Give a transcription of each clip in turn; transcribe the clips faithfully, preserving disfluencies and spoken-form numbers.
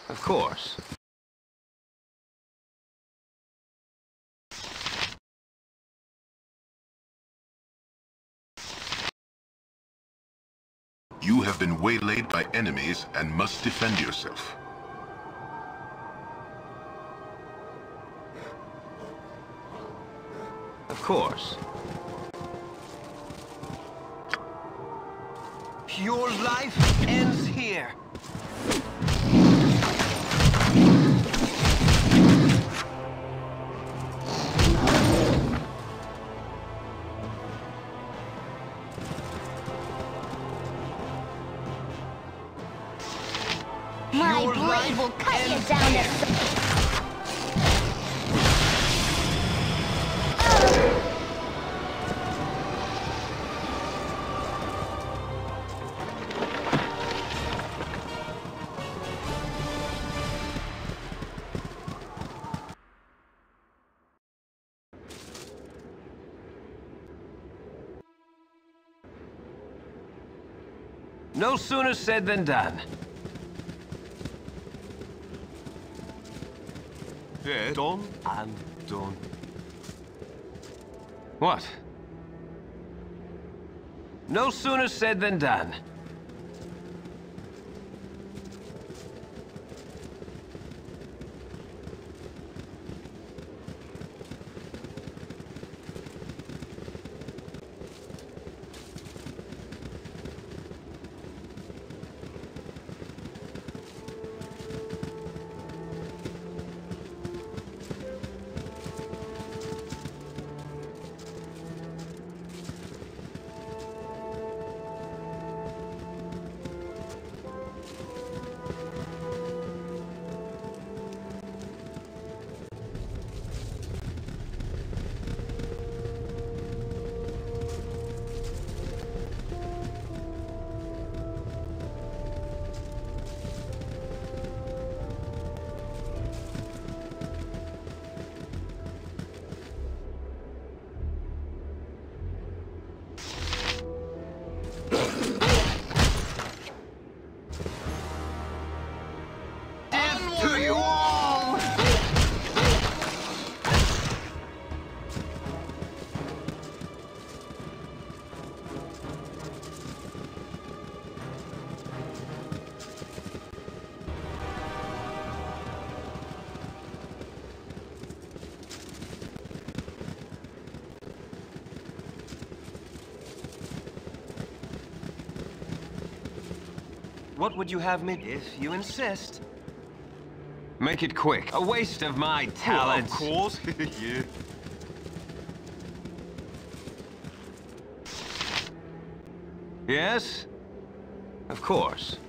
Of course. You have been waylaid by enemies and must defend yourself. Of course. Your life ends here. My Your blade life will cut you ends down here. to... No sooner said than done. Yeah, done and done. What? No sooner said than done. To you all! What would you have me if you insist? Make it quick. A waste of my talents. Well, of course, yeah. Yes? Of course.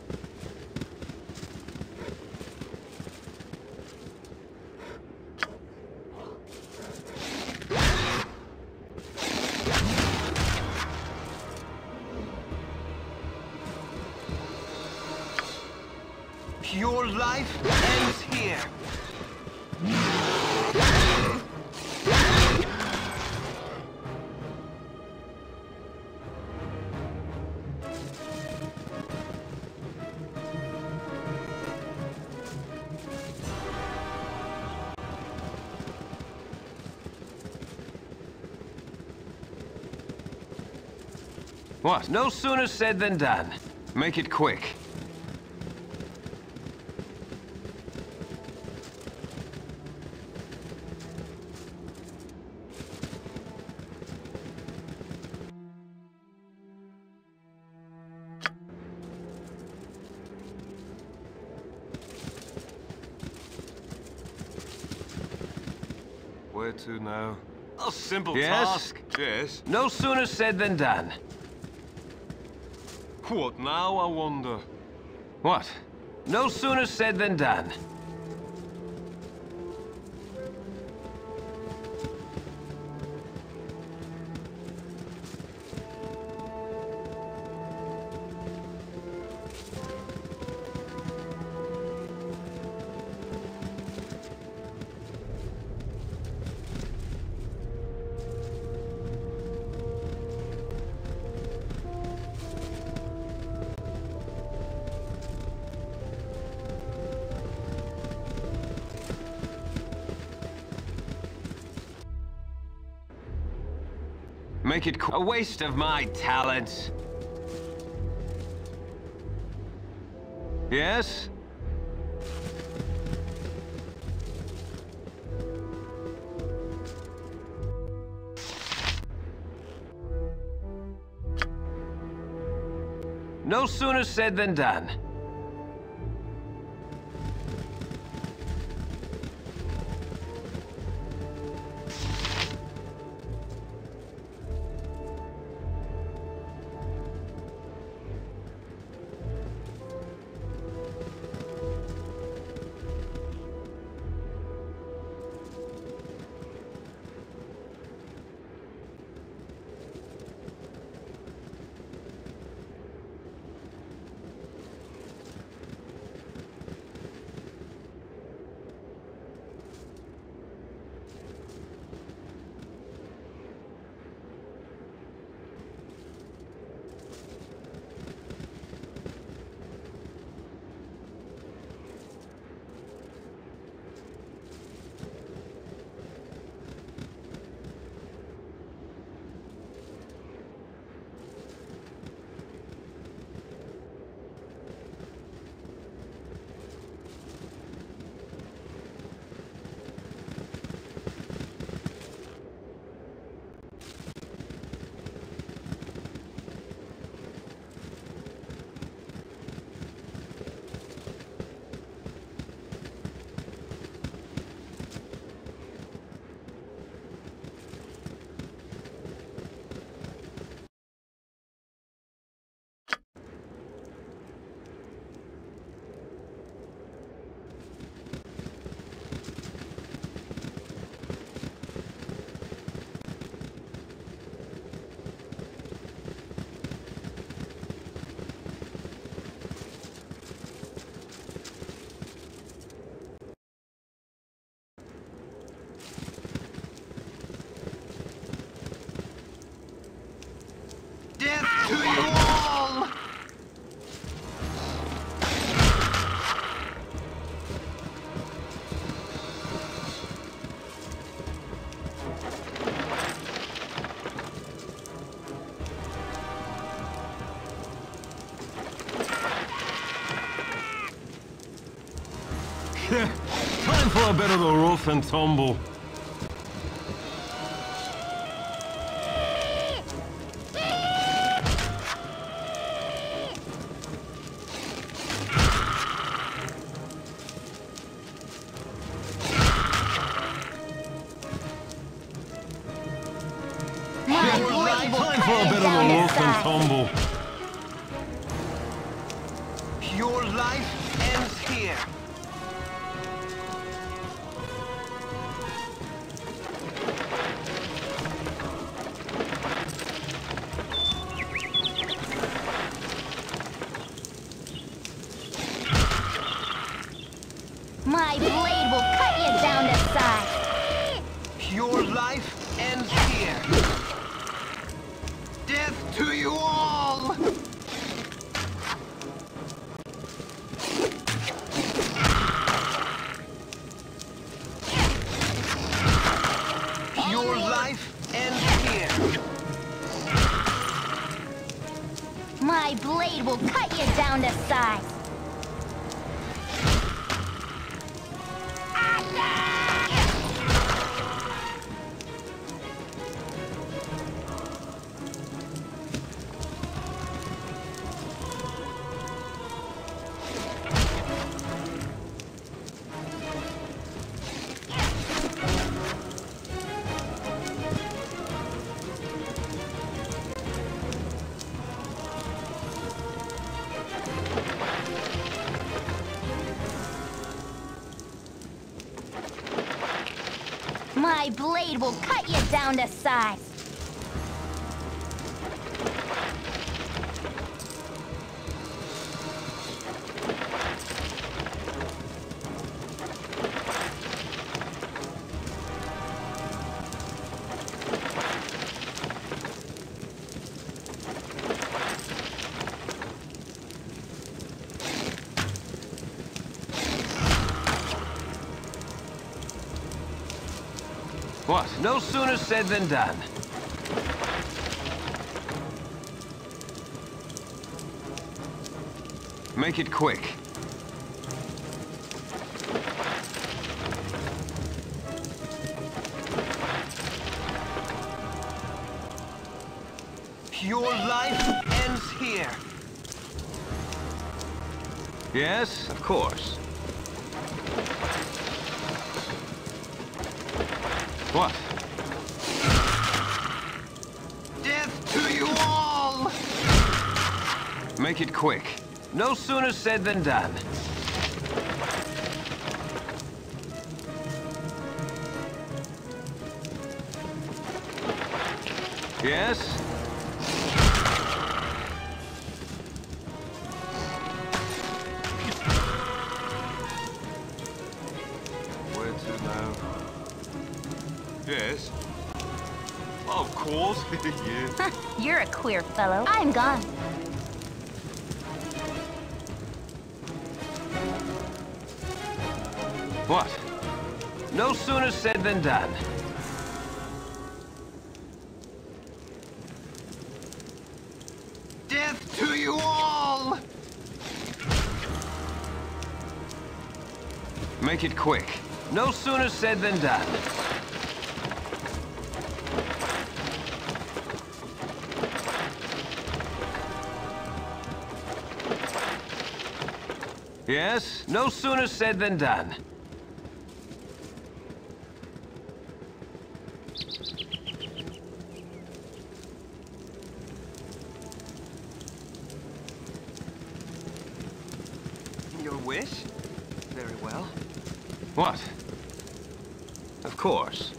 Your life ends here. What? No sooner said than done. Make it quick. Where to now? A simple Yes? task. Yes. No sooner said than done. What now, I wonder? What? No sooner said than done. Make it qu- a waste of my talents. Yes? No sooner said than done. Death to you all! Time for a bit of the rough and tumble. Time for a bit of the rough and tumble. Your life ends here. My blade will cut you down to size. Your life ends here. Death to you all! Your life ends here. My blade will cut you down to size. My blade will cut you down to size. What? No sooner said than done. Make it quick. Your life ends here. Yes, of course. What? Death to you all! Make it quick. No sooner said than done. Yes? Where to now? Yes. Of course, yeah. You're a queer fellow. I'm gone. What? No sooner said than done. Death to you all! Make it quick. No sooner said than done. Yes? No sooner said than done. Your wish? Very well. What? Of course.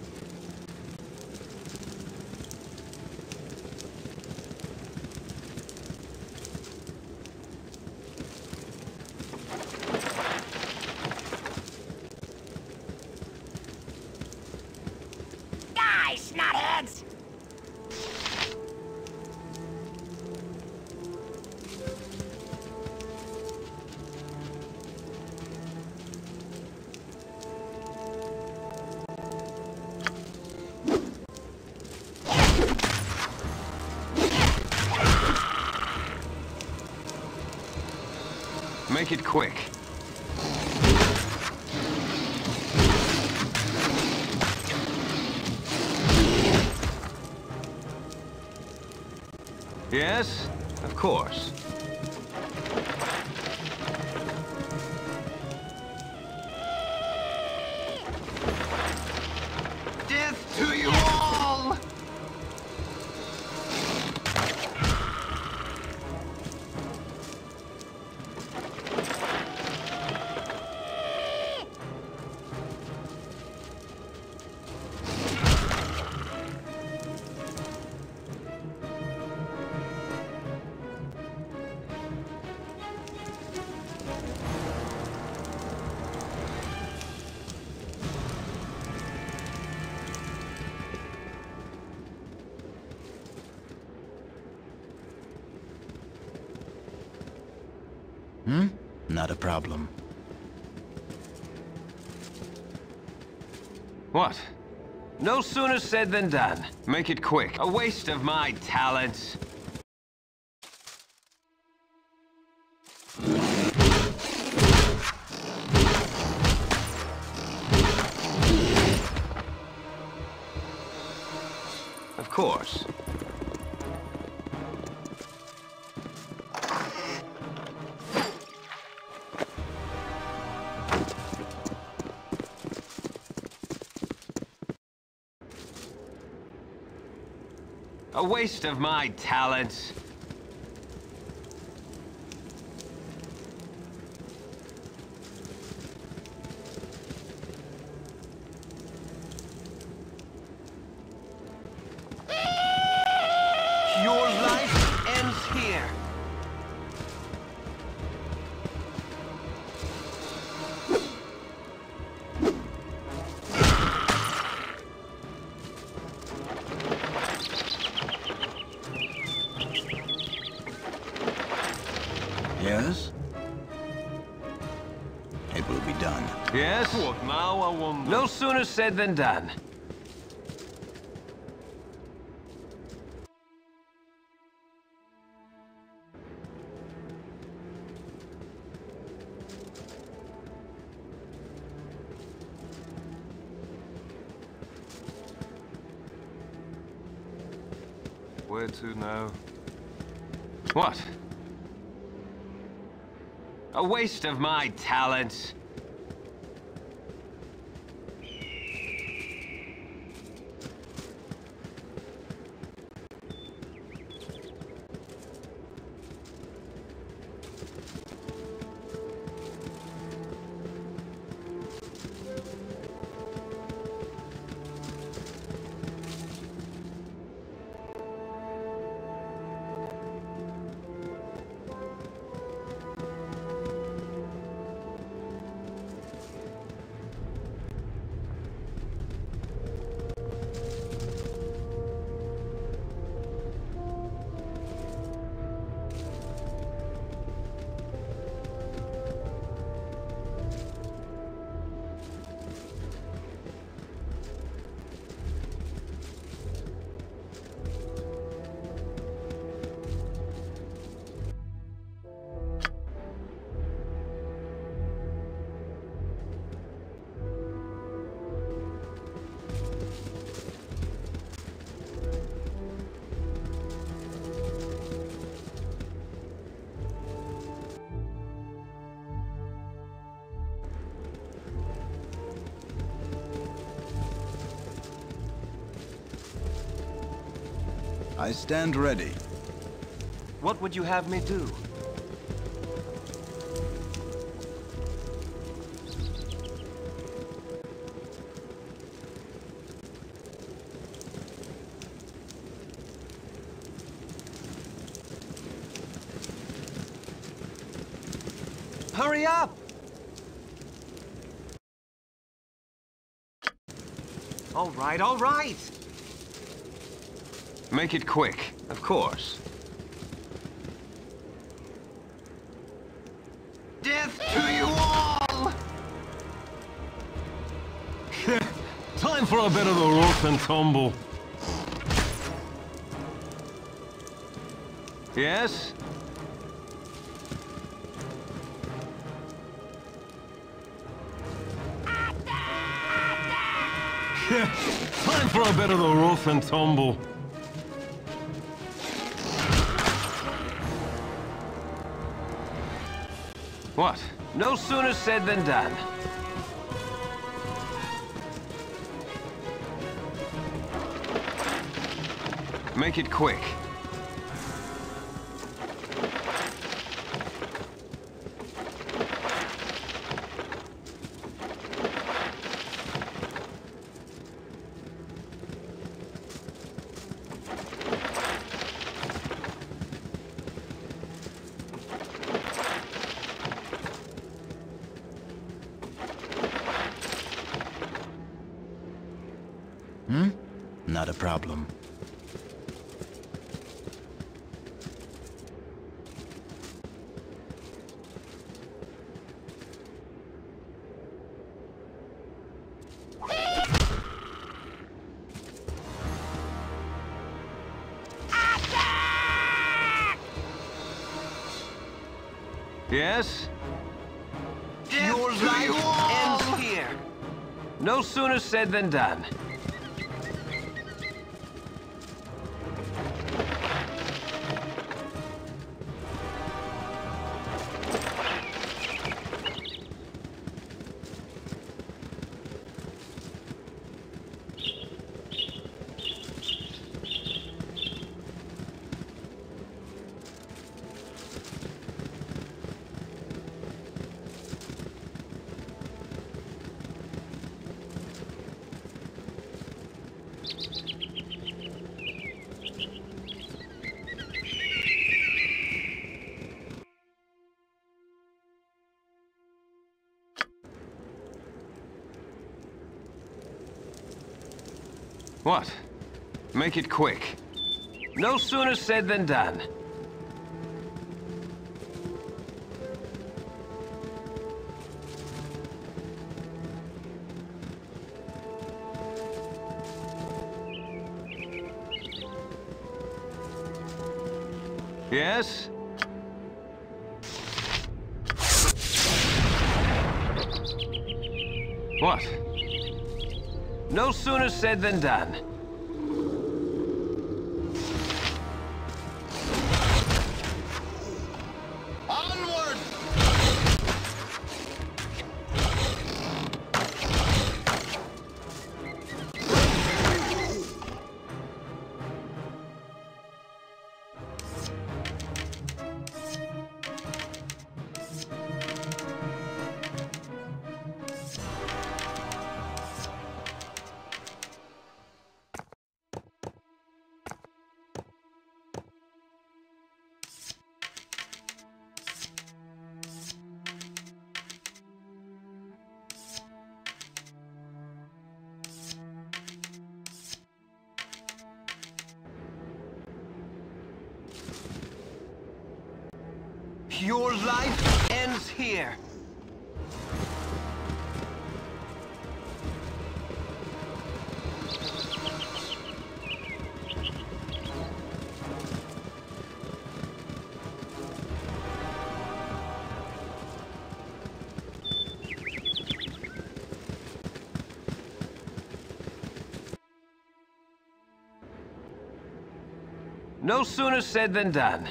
Die, snotheads! Make it quick. Yes, of course. Death to you all! Hmm? Not a problem. What? No sooner said than done. Make it quick. A waste of my talents. Of course. A waste of my talents. Your life ends here. Yes? It will be done. Yes? What now, I wonder? No sooner said than done. Where to now? What? A waste of my talents. I stand ready. What would you have me do? Hurry up! All right, all right! Make it quick, of course. Death to you all! Time for a bit of the rough and tumble. Yes? Time for a bit of the rough and tumble. What? No sooner said than done. Make it quick. Hmm? Not a problem. Yes? Your life ends here! No sooner said than done. What? Make it quick. No sooner said than done. Yes? What? No sooner said than done. your life ends here. No sooner said than done.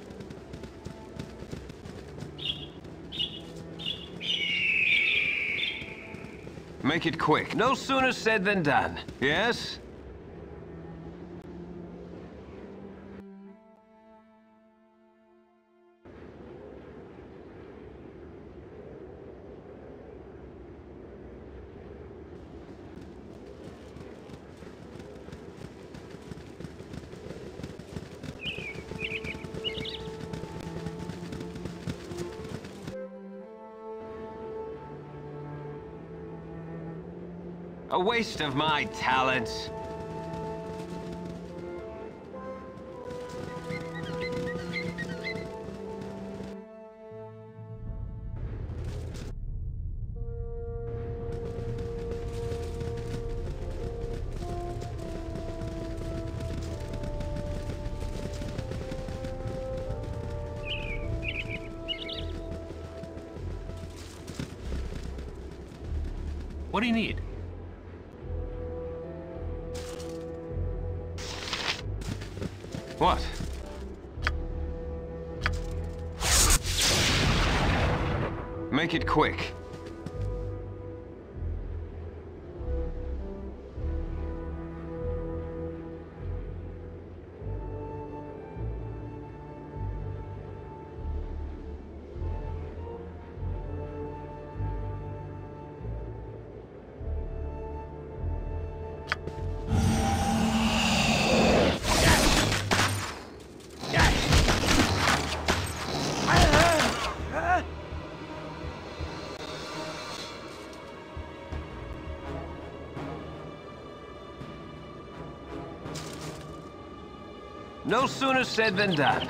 Make it quick. No sooner said than done. Yes? A waste of my talents. What do you need? What? Make it quick. No sooner said than done.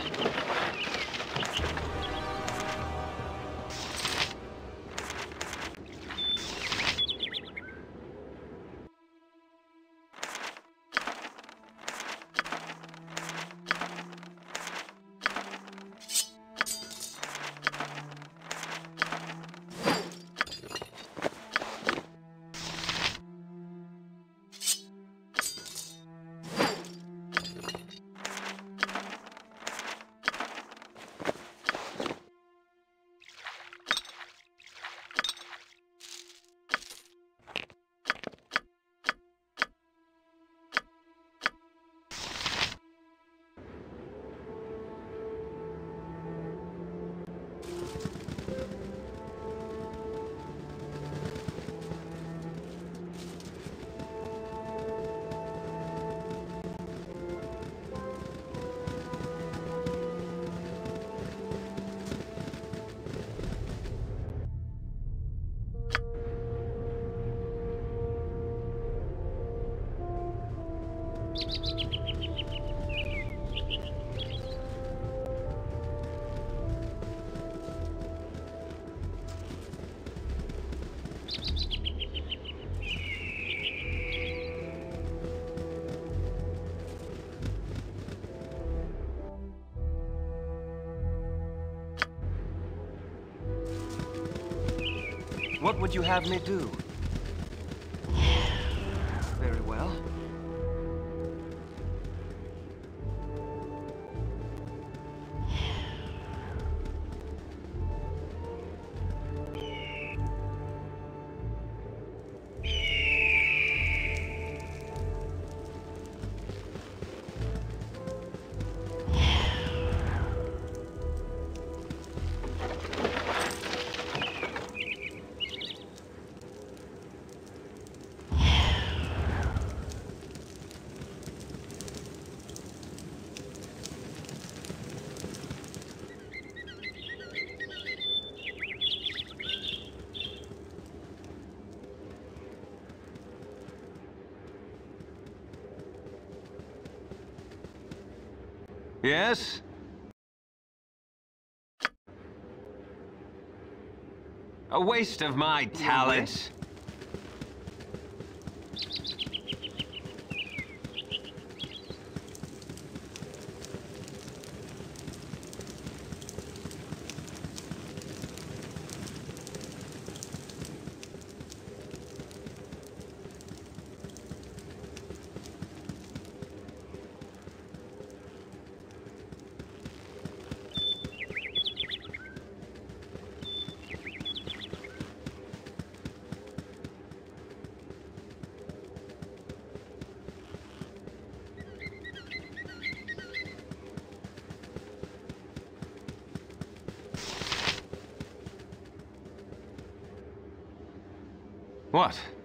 What would you have me do? Very well. Yes? A waste of my talents. What?